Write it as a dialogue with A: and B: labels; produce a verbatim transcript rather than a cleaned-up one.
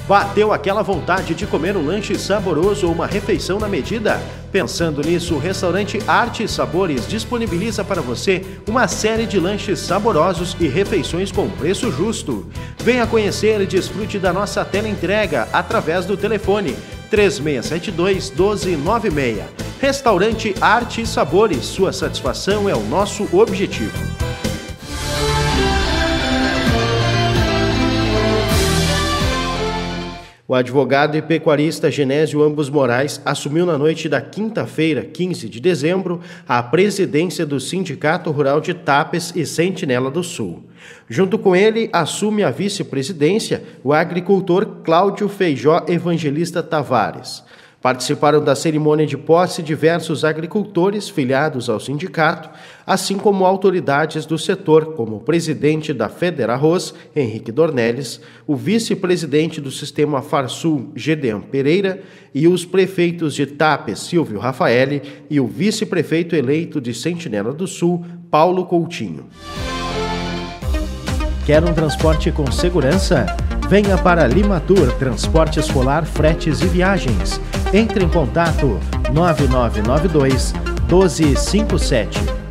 A: Bateu aquela vontade de comer um lanche saboroso ou uma refeição na medida? Pensando nisso, o restaurante Arte e Sabores disponibiliza para você uma série de lanches saborosos e refeições com preço justo. Venha conhecer e desfrute da nossa teleentrega através do telefone três seis sete dois, um dois nove seis. Restaurante Arte e Sabores, sua satisfação é o nosso objetivo. O advogado e pecuarista Genésio Ambos Moraes assumiu na noite da quinta-feira, quinze de dezembro, a presidência do Sindicato Rural de Tapes e Sentinela do Sul. Junto com ele, assume a vice-presidência o agricultor Cláudio Feijó Evangelista Tavares. Participaram da cerimônia de posse diversos agricultores filiados ao sindicato, assim como autoridades do setor, como o presidente da Federarroz, Henrique Dornelles, o vice-presidente do Sistema Farsul, Gedeon Pereira, e os prefeitos de Tapes, Silvio Rafaeli, e o vice-prefeito eleito de Sentinela do Sul, Paulo Coutinho. Quer um transporte com segurança? Venha para Limatur Transporte Escolar, Fretes e Viagens. Entre em contato nove nove nove dois, um dois cinco sete.